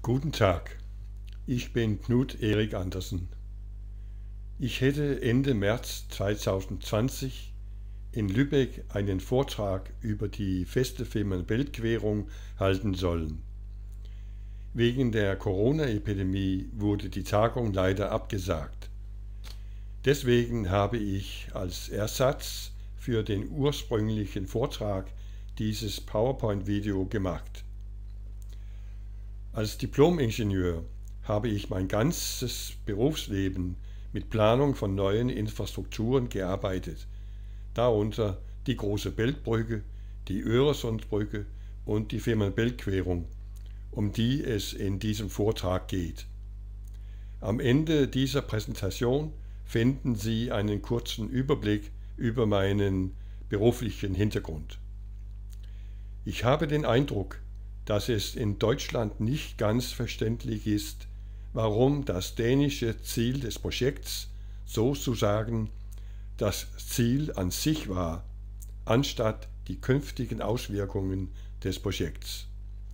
Guten Tag, ich bin Knut Erik Andersen. Ich hätte Ende März 2020 in Lübeck einen Vortrag über die feste Fehmarn-Belt-Querung halten sollen. Wegen der Corona-Epidemie wurde die Tagung leider abgesagt. Deswegen habe ich als Ersatz für den ursprünglichen Vortrag dieses PowerPoint-Video gemacht. Als Diplom-Ingenieur habe ich mein ganzes Berufsleben mit Planung von neuen Infrastrukturen gearbeitet, darunter die Große Beltbrücke, die Öresundbrücke und die Fehmarn-Belt-Querung, um die es in diesem Vortrag geht. Am Ende dieser Präsentation finden Sie einen kurzen Überblick über meinen beruflichen Hintergrund. Ich habe den Eindruck, dass es in Deutschland nicht ganz verständlich ist, warum das dänische Ziel des Projekts sozusagen das Ziel an sich war, anstatt die künftigen Auswirkungen des Projekts.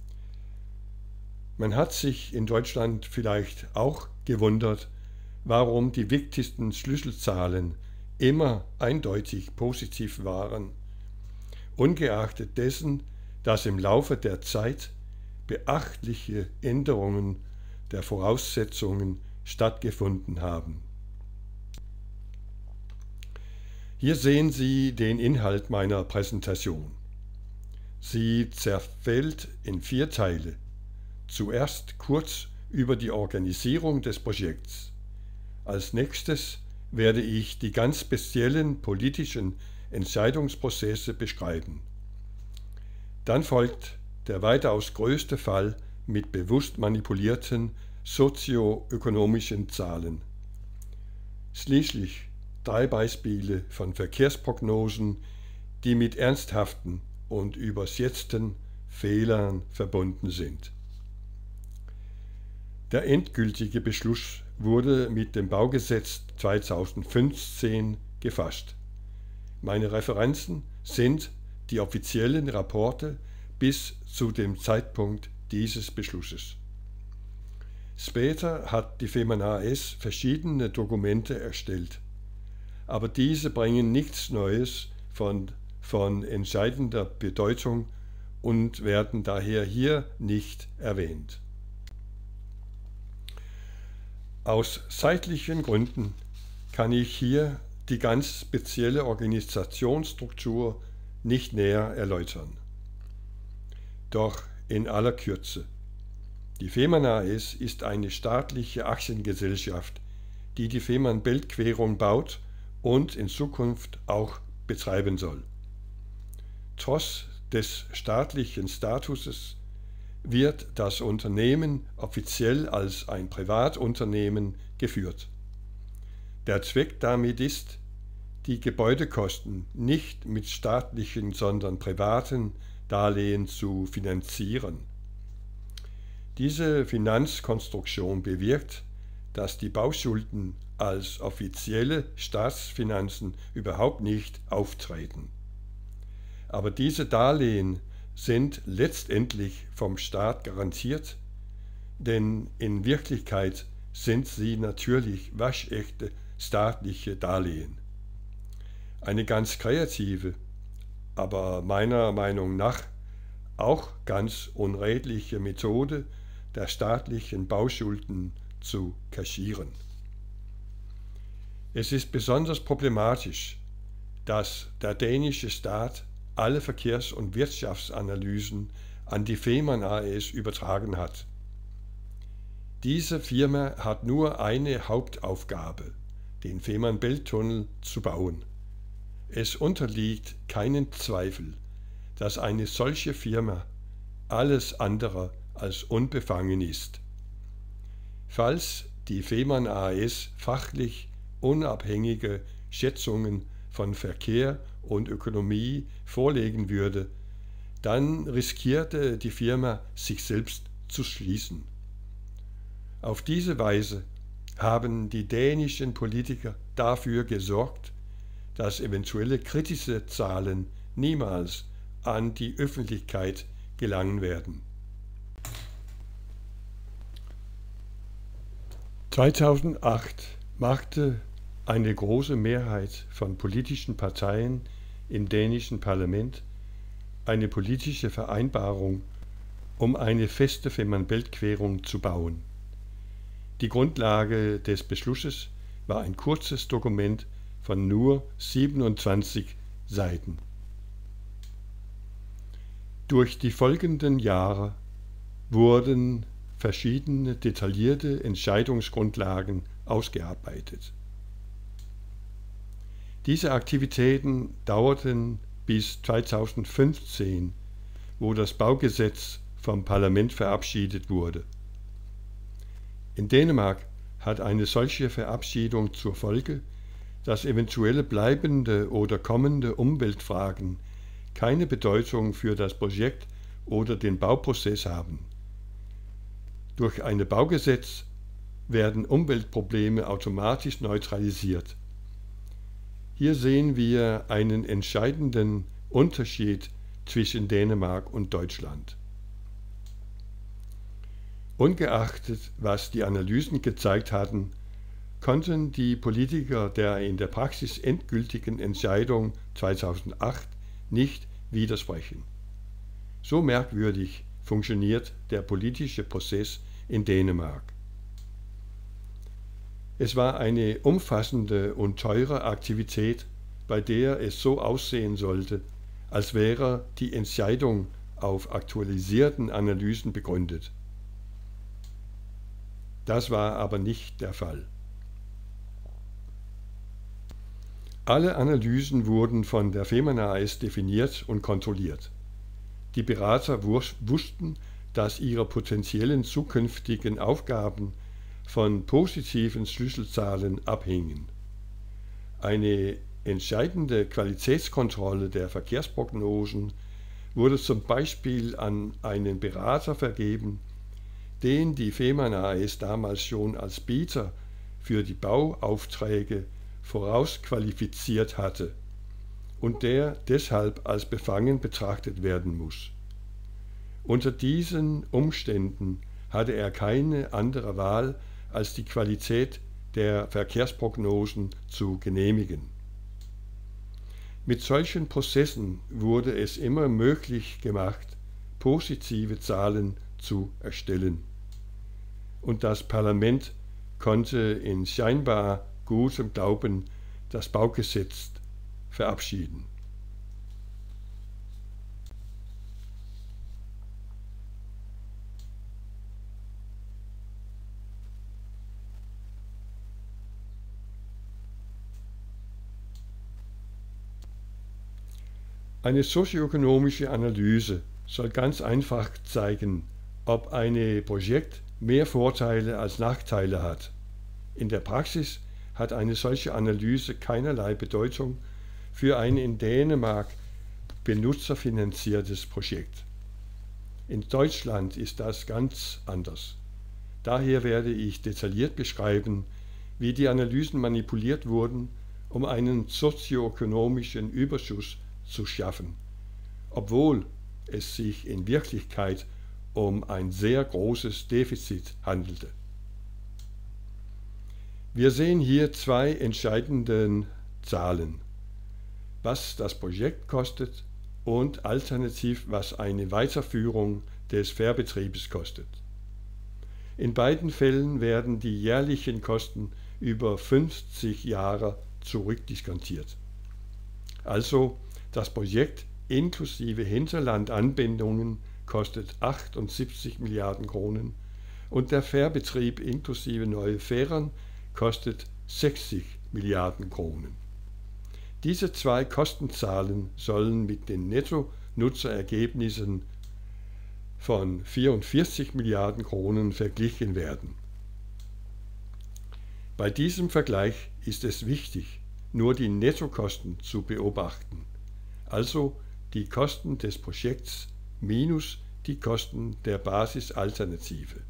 Man hat sich in Deutschland vielleicht auch gewundert, warum die wichtigsten Schlüsselzahlen immer eindeutig positiv waren, ungeachtet dessen, dass im Laufe der Zeit beachtliche Änderungen der Voraussetzungen stattgefunden haben. Hier sehen Sie den Inhalt meiner Präsentation. Sie zerfällt in 4 Teile. Zuerst kurz über die Organisierung des Projekts. Als nächstes werde ich die ganz speziellen politischen Entscheidungsprozesse beschreiben. Dann folgt der weitaus größte Fall mit bewusst manipulierten sozioökonomischen Zahlen. Schließlich 3 Beispiele von Verkehrsprognosen, die mit ernsthaften und überschätzten Fehlern verbunden sind. Der endgültige Beschluss wurde mit dem Baugesetz 2015 gefasst. Meine Referenzen sind die offiziellen Rapporte bis zu dem Zeitpunkt dieses Beschlusses. Später hat die Fehmarn AS verschiedene Dokumente erstellt, aber diese bringen nichts Neues von entscheidender Bedeutung und werden daher hier nicht erwähnt. Aus zeitlichen Gründen kann ich hier die ganz spezielle Organisationsstruktur nicht näher erläutern. Doch in aller Kürze. Die Fehmarn AS ist eine staatliche Aktiengesellschaft, die die Fehmarn-Belt-Querung baut und in Zukunft auch betreiben soll. Trotz des staatlichen Statuses wird das Unternehmen offiziell als ein Privatunternehmen geführt. Der Zweck damit ist, die Gebäudekosten nicht mit staatlichen, sondern privaten Darlehen zu finanzieren. Diese Finanzkonstruktion bewirkt, dass die Bauschulden als offizielle Staatsfinanzen überhaupt nicht auftreten. Aber diese Darlehen sind letztendlich vom Staat garantiert, denn in Wirklichkeit sind sie natürlich waschechte staatliche Darlehen. Eine ganz kreative, aber meiner Meinung nach auch ganz unredliche Methode der staatlichen Bauschulden zu kaschieren. Es ist besonders problematisch, dass der dänische Staat alle Verkehrs- und Wirtschaftsanalysen an die Fehmarn AS übertragen hat. Diese Firma hat nur eine Hauptaufgabe, den Fehmarn-Belt-Tunnel zu bauen. Es unterliegt keinen Zweifel, dass eine solche Firma alles andere als unbefangen ist. Falls die Fehmarn AS fachlich unabhängige Schätzungen von Verkehr und Ökonomie vorlegen würde, dann riskierte die Firma, sich selbst zu schließen. Auf diese Weise haben die dänischen Politiker dafür gesorgt, dass eventuelle kritische Zahlen niemals an die Öffentlichkeit gelangen werden. 2008 machte eine große Mehrheit von politischen Parteien im dänischen Parlament eine politische Vereinbarung, um eine feste Fehmarnbelt-Querung zu bauen. Die Grundlage des Beschlusses war ein kurzes Dokument von nur 27 Seiten. Durch die folgenden Jahre wurden verschiedene detaillierte Entscheidungsgrundlagen ausgearbeitet. Diese Aktivitäten dauerten bis 2015, wo das Baugesetz vom Parlament verabschiedet wurde. In Dänemark hat eine solche Verabschiedung zur Folge, dass eventuelle bleibende oder kommende Umweltfragen keine Bedeutung für das Projekt oder den Bauprozess haben. Durch ein Baugesetz werden Umweltprobleme automatisch neutralisiert. Hier sehen wir einen entscheidenden Unterschied zwischen Dänemark und Deutschland. Ungeachtet, was die Analysen gezeigt hatten, konnten die Politiker der in der Praxis endgültigen Entscheidung 2008 nicht widersprechen. So merkwürdig funktioniert der politische Prozess in Dänemark. Es war eine umfassende und teure Aktivität, bei der es so aussehen sollte, als wäre die Entscheidung auf aktualisierten Analysen begründet. Das war aber nicht der Fall. Alle Analysen wurden von der Fehmarn AS definiert und kontrolliert. Die Berater wussten, dass ihre potenziellen zukünftigen Aufgaben von positiven Schlüsselzahlen abhingen. Eine entscheidende Qualitätskontrolle der Verkehrsprognosen wurde zum Beispiel an einen Berater vergeben, den die Fehmarn AS damals schon als Bieter für die Bauaufträge vorausqualifiziert hatte und der deshalb als befangen betrachtet werden muss. Unter diesen Umständen hatte er keine andere Wahl, als die Qualität der Verkehrsprognosen zu genehmigen. Mit solchen Prozessen wurde es immer möglich gemacht, positive Zahlen zu erstellen. Und das Parlament konnte in scheinbar gutem Glauben das Baugesetz verabschieden. Eine sozioökonomische Analyse soll ganz einfach zeigen, ob ein Projekt mehr Vorteile als Nachteile hat. In der Praxis hat eine solche Analyse keinerlei Bedeutung für ein in Dänemark benutzerfinanziertes Projekt. In Deutschland ist das ganz anders. Daher werde ich detailliert beschreiben, wie die Analysen manipuliert wurden, um einen sozioökonomischen Überschuss zu schaffen, obwohl es sich in Wirklichkeit um ein sehr großes Defizit handelte. Wir sehen hier zwei entscheidende Zahlen, was das Projekt kostet und alternativ was eine Weiterführung des Fährbetriebes kostet. In beiden Fällen werden die jährlichen Kosten über 50 Jahre zurückdiskontiert. Also das Projekt inklusive Hinterlandanbindungen kostet 78 Milliarden Kronen und der Fährbetrieb inklusive neue Fähren kostet 60 Milliarden Kronen. Diese zwei Kostenzahlen sollen mit den Netto-Nutzerergebnissen von 44 Milliarden Kronen verglichen werden. Bei diesem Vergleich ist es wichtig, nur die Nettokosten zu beobachten, also die Kosten des Projekts minus die Kosten der Basisalternative.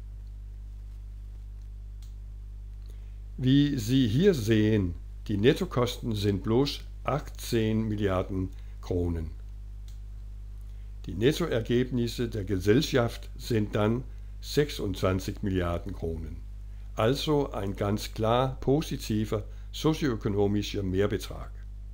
Wie Sie hier sehen, die Nettokosten sind bloß 18 Milliarden Kronen. Die Nettoergebnisse der Gesellschaft sind dann 26 Milliarden Kronen. also ein ganz klar positiver sozioökonomischer Mehrbetrag.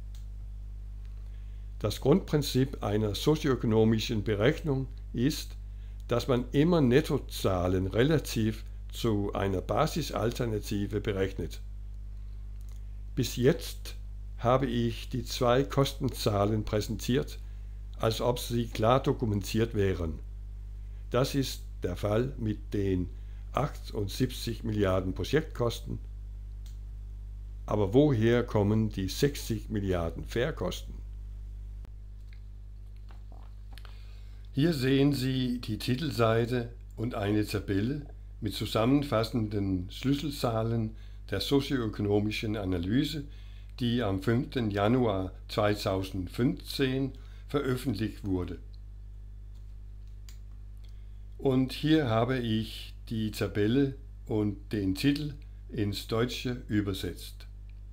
Das Grundprinzip einer sozioökonomischen Berechnung ist, dass man immer Nettozahlen relativ zu einer Basisalternative berechnet. Bis jetzt habe ich die zwei Kostenzahlen präsentiert, als ob sie klar dokumentiert wären. Das ist der Fall mit den 78 Milliarden Projektkosten. Aber woher kommen die 60 Milliarden Fährkosten? Hier sehen Sie die Titelseite und eine Tabelle mit zusammenfassenden Schlüsselzahlen der sozioökonomischen Analyse, die am 5. Januar 2015 veröffentlicht wurde. Und hier habe ich die Tabelle und den Titel ins Deutsche übersetzt.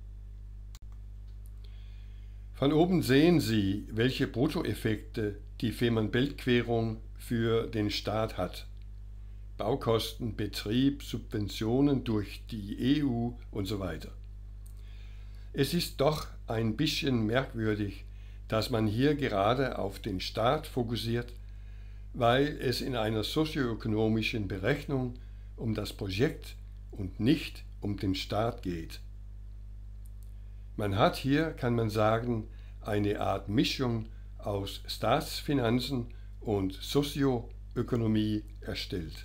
Von oben sehen Sie, welche Bruttoeffekte die Fehmarnbelt-Querung für den Staat hat. Baukosten, Betrieb, Subventionen durch die EU und so weiter. Es ist doch ein bisschen merkwürdig, dass man hier gerade auf den Staat fokussiert, weil es in einer sozioökonomischen Berechnung um das Projekt und nicht um den Staat geht. Man hat hier, kann man sagen, eine Art Mischung aus Staatsfinanzen und Sozioökonomie erstellt.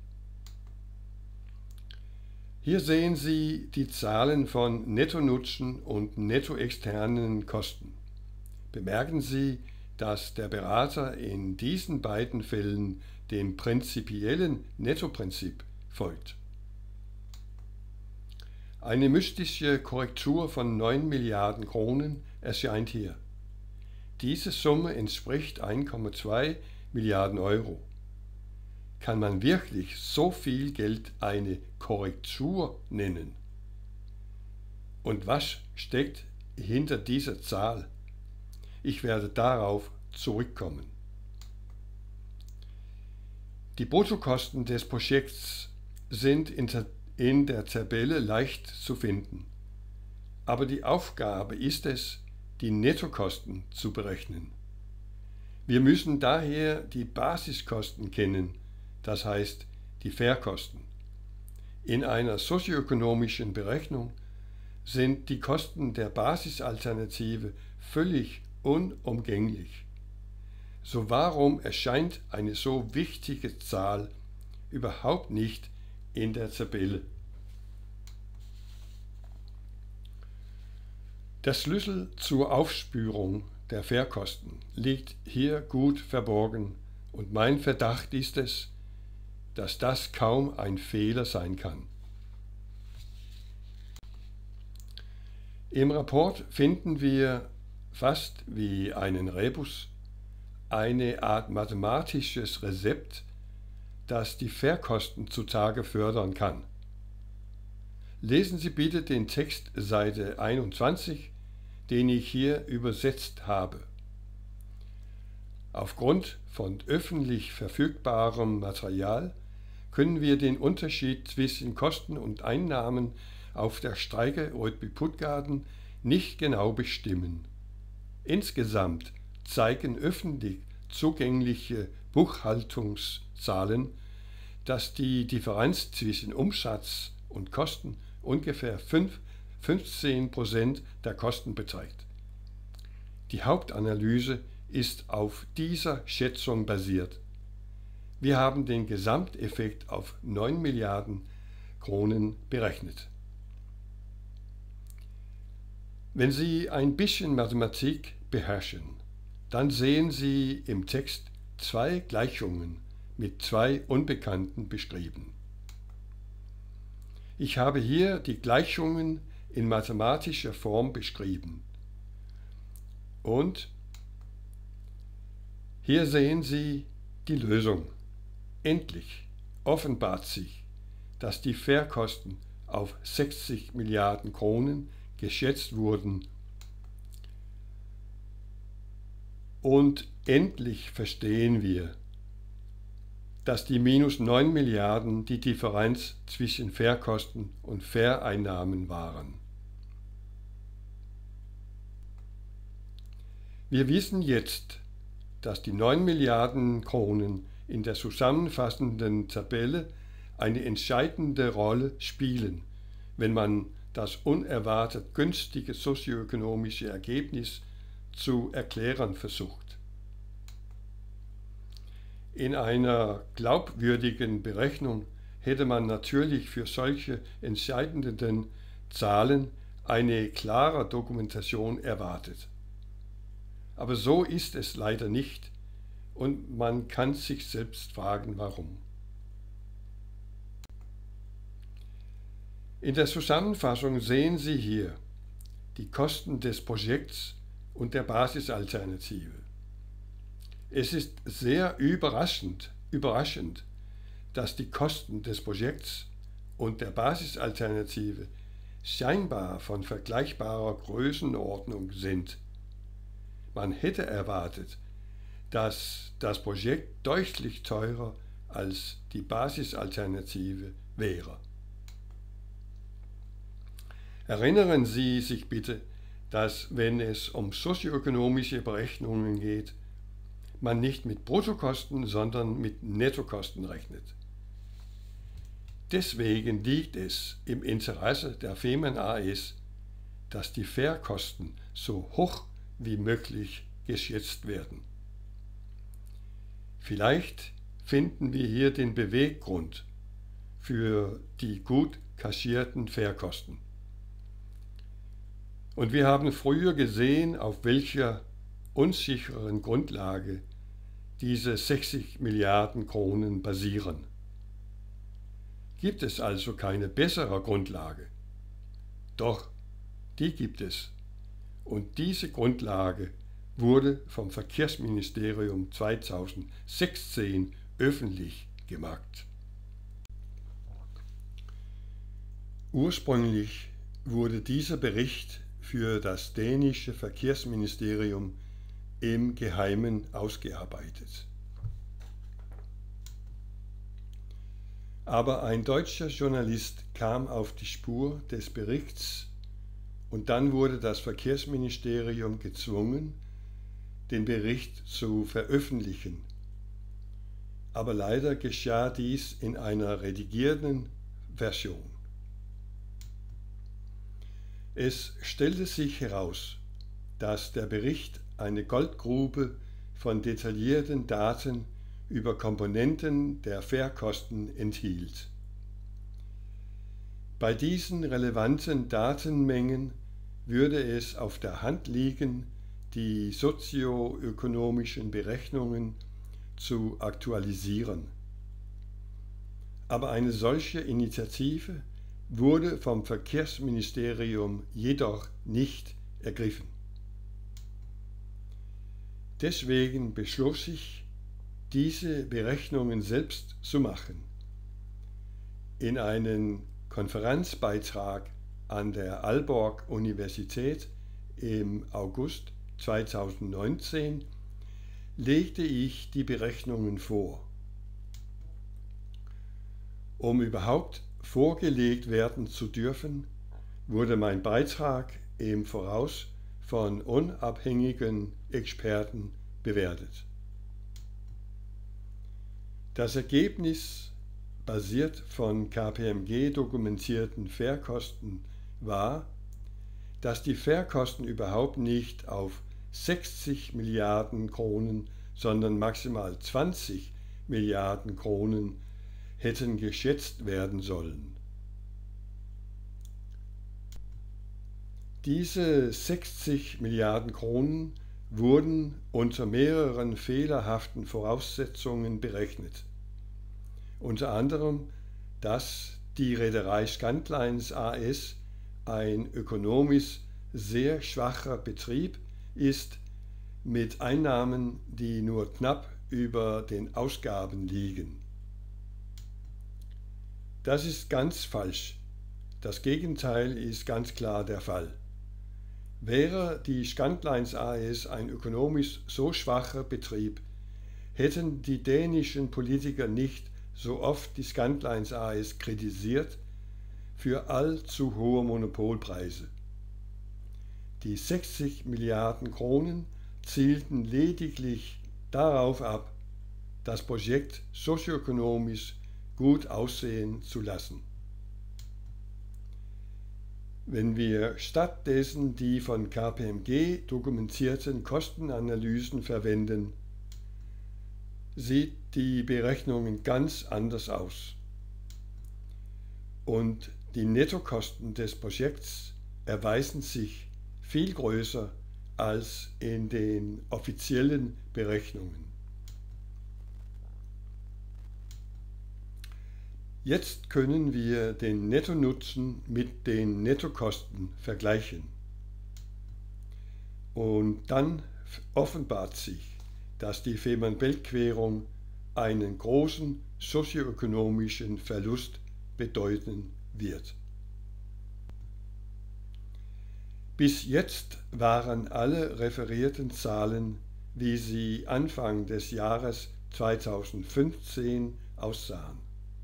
Hier sehen Sie die Zahlen von Nettonutzen und nettoexternen Kosten. Bemerken Sie, dass der Berater in diesen beiden Fällen dem prinzipiellen Nettoprinzip folgt. Eine mystische Korrektur von 9 Milliarden Kronen erscheint hier. Diese Summe entspricht 1,2 Milliarden Euro. Kann man wirklich so viel Geld eine Korrektur nennen? Und was steckt hinter dieser Zahl? Ich werde darauf zurückkommen. Die Bruttokosten des Projekts sind in der Tabelle leicht zu finden. Aber die Aufgabe ist es, die Nettokosten zu berechnen. Wir müssen daher die Basiskosten kennen, das heißt die Fährkosten. In einer sozioökonomischen Berechnung sind die Kosten der Basisalternative völlig unumgänglich. So warum erscheint eine so wichtige Zahl überhaupt nicht in der Tabelle? Der Schlüssel zur Aufspürung der Fährkosten liegt hier gut verborgen und mein Verdacht ist es, dass das kaum ein Fehler sein kann. Im Rapport finden wir fast wie einen Rebus eine Art mathematisches Rezept, das die Fährkosten zutage fördern kann. Lesen Sie bitte den Text Seite 21, den ich hier übersetzt habe. Aufgrund von öffentlich verfügbarem Material können wir den Unterschied zwischen Kosten und Einnahmen auf der Strecke Rödby-Puttgarden nicht genau bestimmen. Insgesamt zeigen öffentlich zugängliche Buchhaltungszahlen, dass die Differenz zwischen Umsatz und Kosten ungefähr 15% der Kosten beträgt. Die Hauptanalyse ist auf dieser Schätzung basiert. Wir haben den Gesamteffekt auf 9 Milliarden Kronen berechnet. Wenn Sie ein bisschen Mathematik beherrschen, dann sehen Sie im Text zwei Gleichungen mit zwei Unbekannten beschrieben. Ich habe hier die Gleichungen in mathematischer Form beschrieben. Und hier sehen Sie die Lösung. Endlich offenbart sich, dass die Fährkosten auf 60 Milliarden Kronen geschätzt wurden. Und endlich verstehen wir, dass die minus 9 Milliarden die Differenz zwischen Fährkosten und Fähreinnahmen waren. Wir wissen jetzt, dass die 9 Milliarden Kronen in der zusammenfassenden Tabelle eine entscheidende Rolle spielen, wenn man das unerwartet günstige sozioökonomische Ergebnis zu erklären versucht. In einer glaubwürdigen Berechnung hätte man natürlich für solche entscheidenden Zahlen eine klare Dokumentation erwartet. Aber so ist es leider nicht und man kann sich selbst fragen, warum. In der Zusammenfassung sehen Sie hier die Kosten des Projekts und der Basisalternative. Es ist sehr überraschend, dass die Kosten des Projekts und der Basisalternative scheinbar von vergleichbarer Größenordnung sind. Man hätte erwartet, dass das Projekt deutlich teurer als die Basisalternative wäre. Erinnern Sie sich bitte, dass, wenn es um sozioökonomische Berechnungen geht, man nicht mit Bruttokosten, sondern mit Nettokosten rechnet. Deswegen liegt es im Interesse der Fehmarn AS, dass die Fährkosten so hoch wie möglich geschätzt werden. Vielleicht finden wir hier den Beweggrund für die gut kassierten Fährkosten. Und wir haben früher gesehen, auf welcher unsicheren Grundlage diese 60 Milliarden Kronen basieren. Gibt es also keine bessere Grundlage? Doch, die gibt es. Und diese Grundlage wurde vom Verkehrsministerium 2016 öffentlich gemacht. Ursprünglich wurde dieser Bericht für das dänische Verkehrsministerium im Geheimen ausgearbeitet. Aber ein deutscher Journalist kam auf die Spur des Berichts und dann wurde das Verkehrsministerium gezwungen, den Bericht zu veröffentlichen. Aber leider geschah dies in einer redigierten Version. Es stellte sich heraus, dass der Bericht eine Goldgrube von detaillierten Daten über Komponenten der Fährkosten enthielt. Bei diesen relevanten Datenmengen würde es auf der Hand liegen, die sozioökonomischen Berechnungen zu aktualisieren. Aber eine solche Initiative wurde vom Verkehrsministerium jedoch nicht ergriffen. Deswegen beschloss ich, diese Berechnungen selbst zu machen. In einen Konferenzbeitrag an der Aalborg-Universität im August 2019 legte ich die Berechnungen vor. Um überhaupt vorgelegt werden zu dürfen, wurde mein Beitrag im Voraus von unabhängigen Experten bewertet. Das Ergebnis, basiert von KPMG dokumentierten Fährkosten, war, dass die Fährkosten überhaupt nicht auf 60 Milliarden Kronen, sondern maximal 20 Milliarden Kronen hätten geschätzt werden sollen. Diese 60 Milliarden Kronen wurden unter mehreren fehlerhaften Voraussetzungen berechnet. Unter anderem, dass die Reederei Scandlines AS ein ökonomisch sehr schwacher Betrieb ist, mit Einnahmen, die nur knapp über den Ausgaben liegen. Das ist ganz falsch. Das Gegenteil ist ganz klar der Fall. Wäre die Scandlines AS ein ökonomisch so schwacher Betrieb, hätten die dänischen Politiker nicht so oft die Scandlines AS kritisiert für allzu hohe Monopolpreise. Die 60 Milliarden Kronen zielten lediglich darauf ab, das Projekt sozioökonomisch gut aussehen zu lassen. Wenn wir stattdessen die von KPMG dokumentierten Kostenanalysen verwenden, sieht die Berechnungen ganz anders aus. Und die Nettokosten des Projekts erweisen sich viel größer als in den offiziellen Berechnungen. Jetzt können wir den Nettonutzen mit den Nettokosten vergleichen. Und dann offenbart sich, dass die Fehmarn-Belt-Querung einen großen sozioökonomischen Verlust bedeuten wird. Bis jetzt waren alle referierten Zahlen, wie sie Anfang des Jahres 2015 aussahen.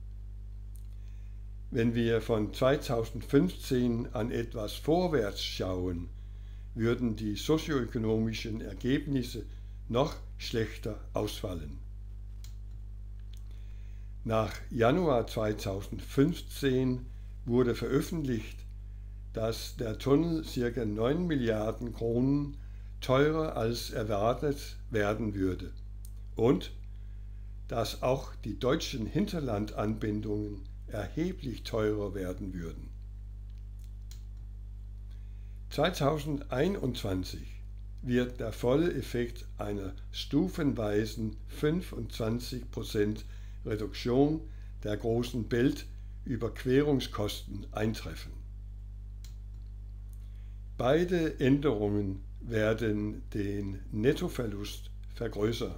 Wenn wir von 2015 an etwas vorwärts schauen, würden die sozioökonomischen Ergebnisse noch schlechter ausfallen. Nach Januar 2015 wurde veröffentlicht, dass der Tunnel ca. 9 Milliarden Kronen teurer als erwartet werden würde und dass auch die deutschen Hinterlandanbindungen erheblich teurer werden würden. 2021 wird der volle Effekt einer stufenweisen 25% Reduktion der großen Belt-Überquerungskosten eintreffen. Beide Änderungen werden den Nettoverlust vergrößern.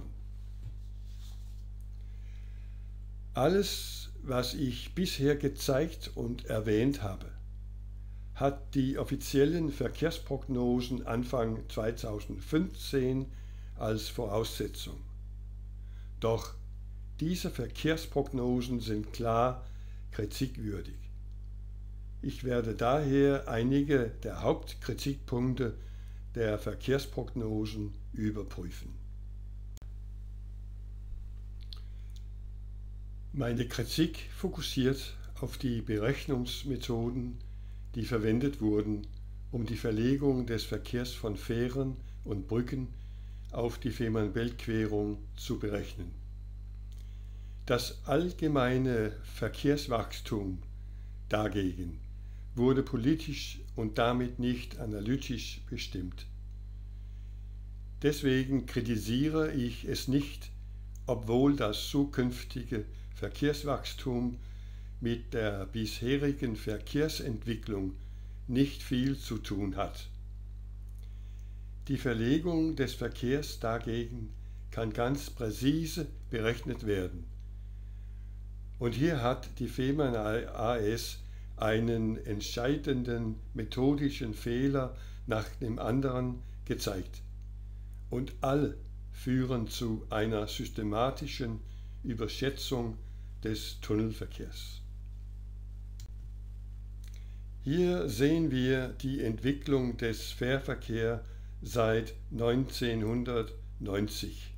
Alles, was ich bisher gezeigt und erwähnt habe, hat die offiziellen Verkehrsprognosen Anfang 2015 als Voraussetzung. Doch diese Verkehrsprognosen sind klar kritikwürdig. Ich werde daher einige der Hauptkritikpunkte der Verkehrsprognosen überprüfen. Meine Kritik fokussiert auf die Berechnungsmethoden, die verwendet wurden, um die Verlegung des Verkehrs von Fähren und Brücken auf die Fehmarn-Belt-Querung zu berechnen. Das allgemeine Verkehrswachstum dagegen wurde politisch und damit nicht analytisch bestimmt. Deswegen kritisiere ich es nicht, obwohl das zukünftige Verkehrswachstum mit der bisherigen Verkehrsentwicklung nicht viel zu tun hat. Die Verlegung des Verkehrs dagegen kann ganz präzise berechnet werden. Und hier hat die Fehmarn AS einen entscheidenden methodischen Fehler nach dem anderen gezeigt. Und alle führen zu einer systematischen Überschätzung des Tunnelverkehrs. Hier sehen wir die Entwicklung des Fährverkehrs seit 1990.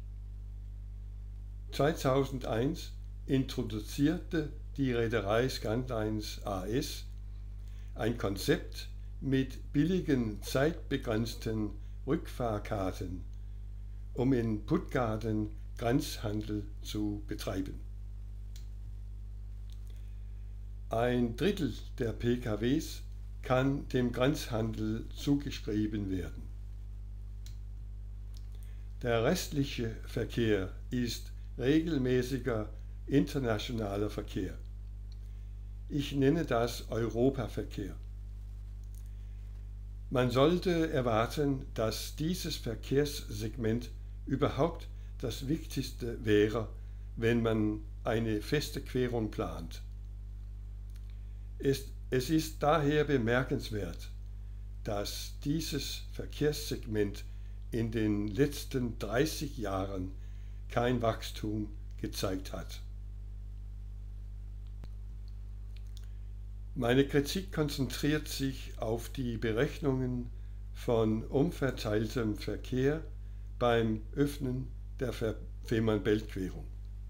2001 introduzierte die Reederei Scandlines AS ein Konzept mit billigen zeitbegrenzten Rückfahrkarten, um in Puttgarden Grenzhandel zu betreiben. Ein Drittel der PKWs kann dem Grenzhandel zugeschrieben werden. Der restliche Verkehr ist regelmäßiger internationaler Verkehr. Ich nenne das Europaverkehr. Man sollte erwarten, dass dieses Verkehrssegment überhaupt das Wichtigste wäre, wenn man eine feste Querung plant. Es ist daher bemerkenswert, dass dieses Verkehrssegment in den letzten 30 Jahren kein Wachstum gezeigt hat. Meine Kritik konzentriert sich auf die Berechnungen von umverteiltem Verkehr beim Öffnen der Fehmarnbelt-Querung.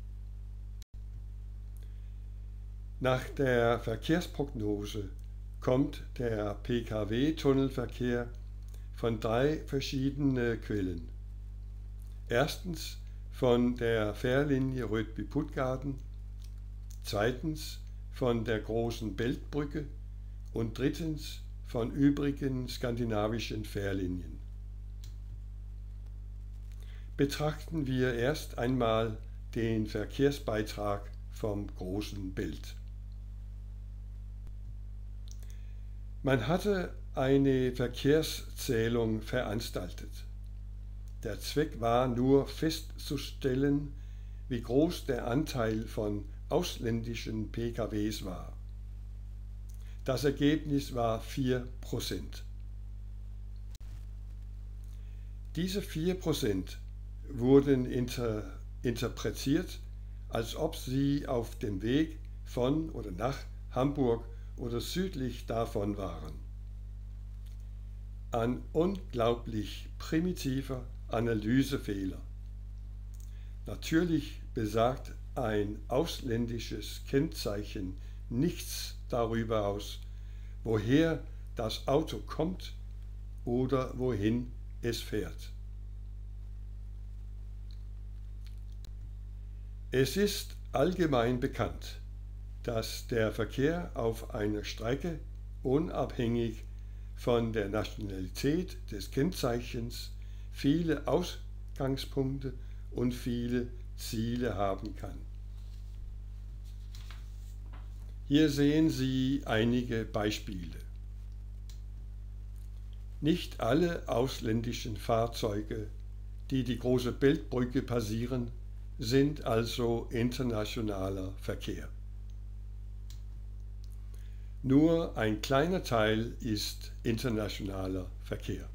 Nach der Verkehrsprognose kommt der Pkw-Tunnelverkehr von 3 verschiedenen Quellen. Erstens von der Fährlinie Rödby-Puttgarden, zweitens von der Großen Beltbrücke und drittens von übrigen skandinavischen Fährlinien. Betrachten wir erst einmal den Verkehrsbeitrag vom Großen Belt. Man hatte eine Verkehrszählung veranstaltet. Der Zweck war nur festzustellen, wie groß der Anteil von ausländischen PKWs war. Das Ergebnis war 4%. Diese 4% wurden interpretiert, als ob sie auf dem Weg von oder nach Hamburg oder südlich davon waren. Ein unglaublich primitiver Analysefehler. Natürlich besagt ein ausländisches Kennzeichen nichts darüber aus, woher das Auto kommt oder wohin es fährt. Es ist allgemein bekannt, dass der Verkehr auf einer Strecke unabhängig von der Nationalität des Kennzeichens viele Ausgangspunkte und viele Ziele haben kann. Hier sehen Sie einige Beispiele. Nicht alle ausländischen Fahrzeuge, die die Große Beltbrücke passieren, sind also internationaler Verkehr. Nur ein kleiner Teil ist internationaler Verkehr.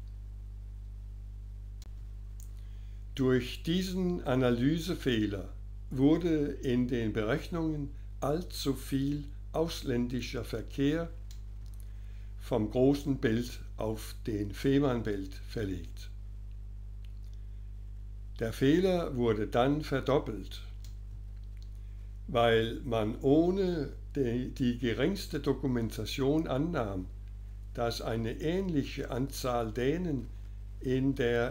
Durch diesen Analysefehler wurde in den Berechnungen allzu viel ausländischer Verkehr vom Großen Belt auf den Fehmarnbelt verlegt. Der Fehler wurde dann verdoppelt, weil man ohne die geringste Dokumentation annahm, dass eine ähnliche Anzahl Dänen in der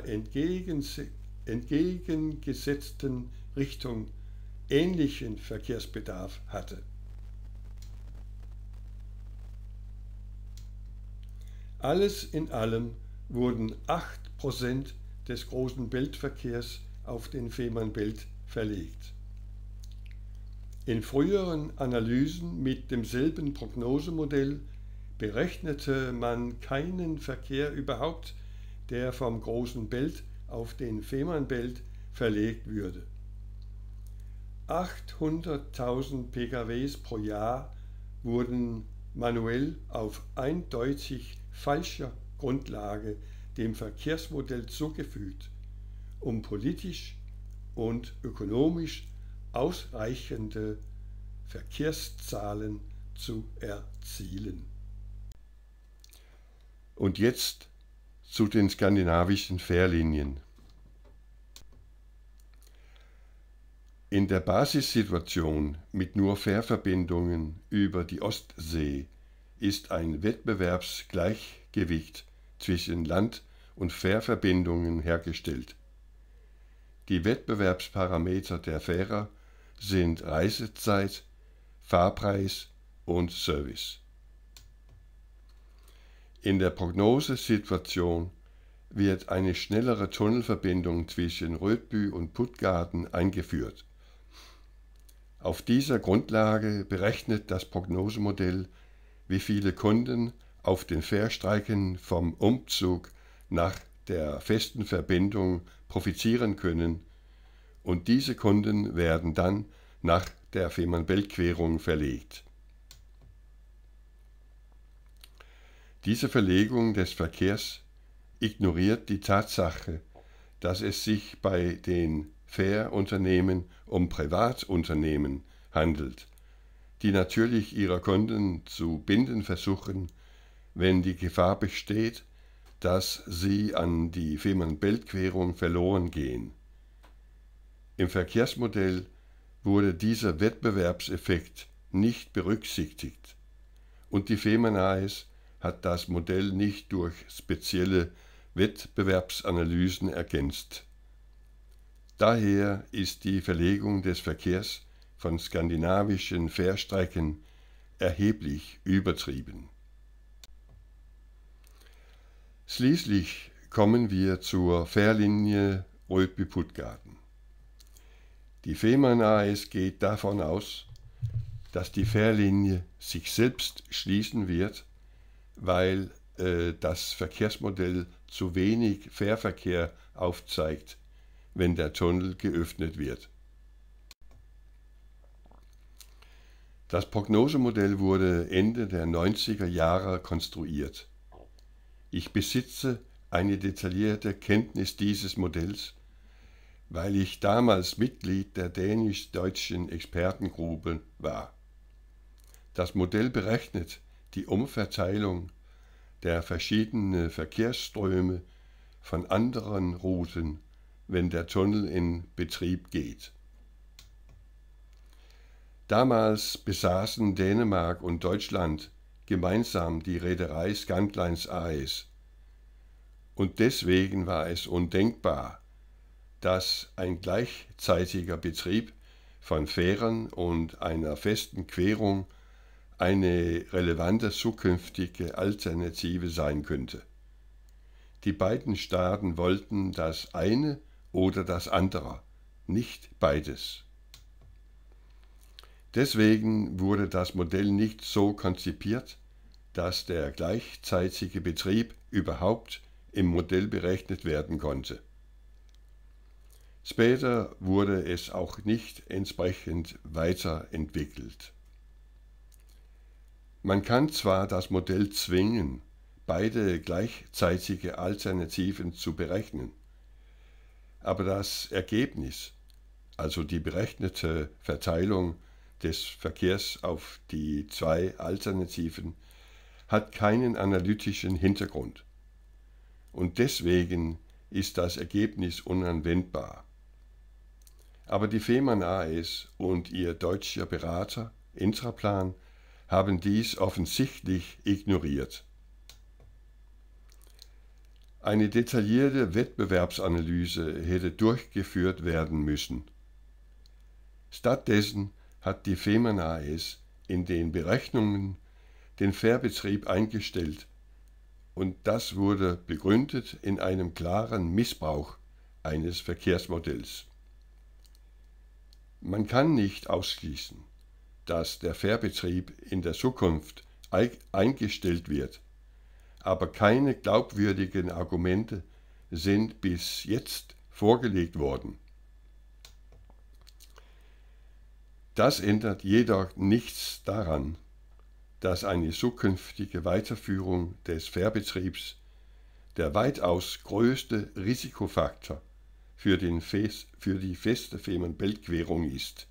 entgegengesetzten Richtung ähnlichen Verkehrsbedarf hatte. Alles in allem wurden 8% des Großen Beltverkehrs auf den Fehmarnbelt verlegt. In früheren Analysen mit demselben Prognosemodell berechnete man keinen Verkehr überhaupt, der vom Großen Belt auf den Fehmarnbelt verlegt würde. 800.000 PKWs pro Jahr wurden manuell auf eindeutig falscher Grundlage dem Verkehrsmodell zugefügt, um politisch und ökonomisch ausreichende Verkehrszahlen zu erzielen. Und jetzt zu den skandinavischen Fährlinien. In der Basissituation mit nur Fährverbindungen über die Ostsee ist ein Wettbewerbsgleichgewicht zwischen Land- und Fährverbindungen hergestellt. Die Wettbewerbsparameter der Fährer sind Reisezeit, Fahrpreis und Service. In der Prognosesituation wird eine schnellere Tunnelverbindung zwischen Rödby und Puttgarden eingeführt. Auf dieser Grundlage berechnet das Prognosemodell, wie viele Kunden auf den Fährstrecken vom Umzug nach der festen Verbindung profitieren können, und diese Kunden werden dann nach der Fehmarnbelt-Querung verlegt. Diese Verlegung des Verkehrs ignoriert die Tatsache, dass es sich bei den Fährunternehmen um Privatunternehmen handelt, die natürlich ihre Kunden zu binden versuchen, wenn die Gefahr besteht, dass sie an die Fehmarn-Belt-Querung verloren gehen. Im Verkehrsmodell wurde dieser Wettbewerbseffekt nicht berücksichtigt und die Fehmarn AS hat das Modell nicht durch spezielle Wettbewerbsanalysen ergänzt. Daher ist die Verlegung des Verkehrs von skandinavischen Fährstrecken erheblich übertrieben. Schließlich kommen wir zur Fährlinie Rödby-Puttgarden. Die Fehmarn AS geht davon aus, dass die Fährlinie sich selbst schließen wird, weil das Verkehrsmodell zu wenig Fährverkehr aufzeigt, wenn der Tunnel geöffnet wird. Das Prognosemodell wurde Ende der 90er Jahre konstruiert. Ich besitze eine detaillierte Kenntnis dieses Modells, weil ich damals Mitglied der dänisch-deutschen Expertengruppe war. Das Modell berechnet die Umverteilung der verschiedenen Verkehrsströme von anderen Routen, wenn der Tunnel in Betrieb geht. Damals besaßen Dänemark und Deutschland gemeinsam die Reederei Scandlines AS. Und deswegen war es undenkbar, dass ein gleichzeitiger Betrieb von Fähren und einer festen Querung eine relevante zukünftige Alternative sein könnte. Die beiden Staaten wollten das eine oder das andere, nicht beides. Deswegen wurde das Modell nicht so konzipiert, dass der gleichzeitige Betrieb überhaupt im Modell berechnet werden konnte. Später wurde es auch nicht entsprechend weiterentwickelt. Man kann zwar das Modell zwingen, beide gleichzeitige Alternativen zu berechnen, aber das Ergebnis, also die berechnete Verteilung des Verkehrs auf die zwei Alternativen, hat keinen analytischen Hintergrund. Und deswegen ist das Ergebnis unanwendbar. Aber die Fehmarn AS und ihr deutscher Berater Intraplan haben dies offensichtlich ignoriert. Eine detaillierte Wettbewerbsanalyse hätte durchgeführt werden müssen. Stattdessen hat die Fehmarn AS in den Berechnungen den Fährbetrieb eingestellt und das wurde begründet in einem klaren Missbrauch eines Verkehrsmodells. Man kann nicht ausschließen, dass der Fährbetrieb in der Zukunft eingestellt wird, aber keine glaubwürdigen Argumente sind bis jetzt vorgelegt worden. Das ändert jedoch nichts daran, dass eine zukünftige Weiterführung des Fährbetriebs der weitaus größte Risikofaktor für die feste Fehmarn-Belt-Querung ist.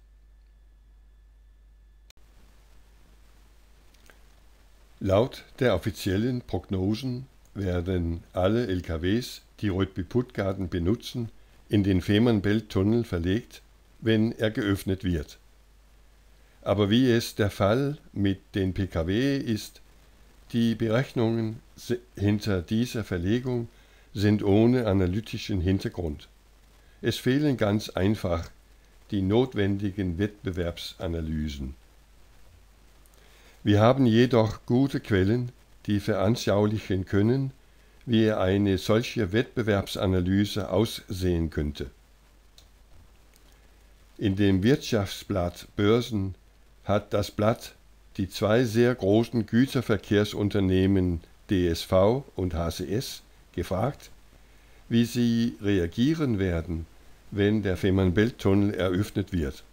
Laut der offiziellen Prognosen werden alle LKWs, die Rödby-Puttgarden benutzen, in den Fehmarn-Belt-Tunnel verlegt, wenn er geöffnet wird. Aber wie es der Fall mit den Pkw ist, die Berechnungen hinter dieser Verlegung sind ohne analytischen Hintergrund. Es fehlen ganz einfach die notwendigen Wettbewerbsanalysen. Wir haben jedoch gute Quellen, die veranschaulichen können, wie eine solche Wettbewerbsanalyse aussehen könnte. In dem Wirtschaftsblatt Börsen hat das Blatt die zwei sehr großen Güterverkehrsunternehmen DSV und HCS gefragt, wie sie reagieren werden, wenn der Fehmarn-Belt-Tunnel eröffnet wird.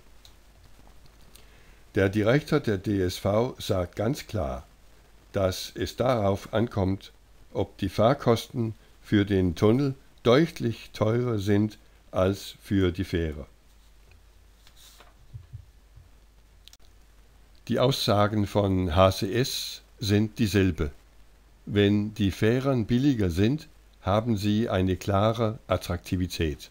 Der Direktor der DSV sagt ganz klar, dass es darauf ankommt, ob die Fahrkosten für den Tunnel deutlich teurer sind als für die Fähre. Die Aussagen von HCS sind dieselbe. Wenn die Fähren billiger sind, haben sie eine klare Attraktivität.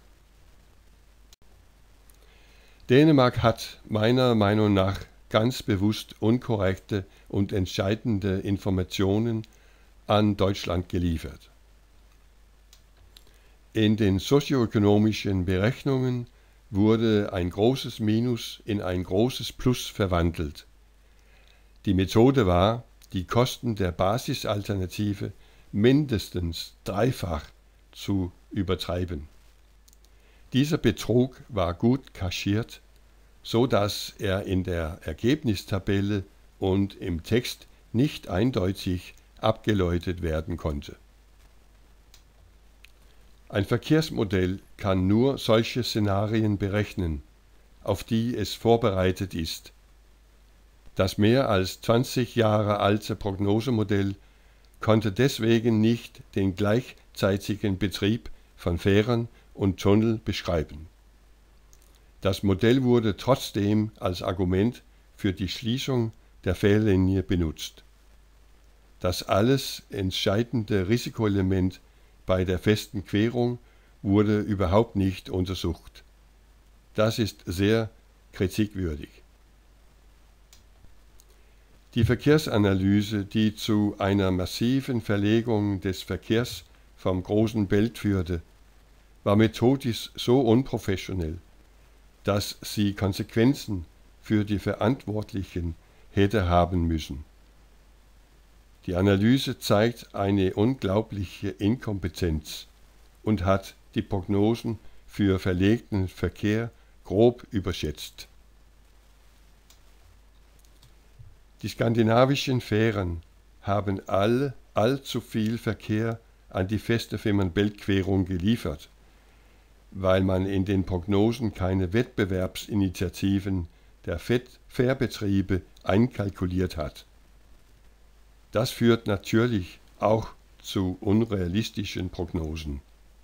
Dänemark hat meiner Meinung nach ganz bewusst unkorrekte und entscheidende Informationen an Deutschland geliefert. In den sozioökonomischen Berechnungen wurde ein großes Minus in ein großes Plus verwandelt. Die Methode war, die Kosten der Basisalternative mindestens dreifach zu übertreiben. Dieser Betrug war gut kaschiert, so dass er in der Ergebnistabelle und im Text nicht eindeutig abgeleitet werden konnte. Ein Verkehrsmodell kann nur solche Szenarien berechnen, auf die es vorbereitet ist. Das mehr als 20 Jahre alte Prognosemodell konnte deswegen nicht den gleichzeitigen Betrieb von Fähren und Tunnel beschreiben. Das Modell wurde trotzdem als Argument für die Schließung der Fährlinie benutzt. Das alles entscheidende Risikoelement bei der festen Querung wurde überhaupt nicht untersucht. Das ist sehr kritikwürdig. Die Verkehrsanalyse, die zu einer massiven Verlegung des Verkehrs vom Großen Belt führte, war methodisch so unprofessionell, dass sie Konsequenzen für die Verantwortlichen hätte haben müssen. Die Analyse zeigt eine unglaubliche Inkompetenz und hat die Prognosen für verlegten Verkehr grob überschätzt. Die skandinavischen Fähren haben allzu viel Verkehr an die feste Fehmarn-Belt-Querung geliefert, weil man in den Prognosen keine Wettbewerbsinitiativen der Fährbetriebe einkalkuliert hat. Das führt natürlich auch zu unrealistischen Prognosen.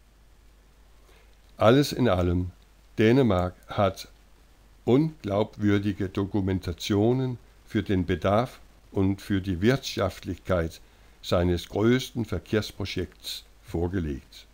Alles in allem, Dänemark hat unglaubwürdige Dokumentationen für den Bedarf und für die Wirtschaftlichkeit seines größten Verkehrsprojekts vorgelegt.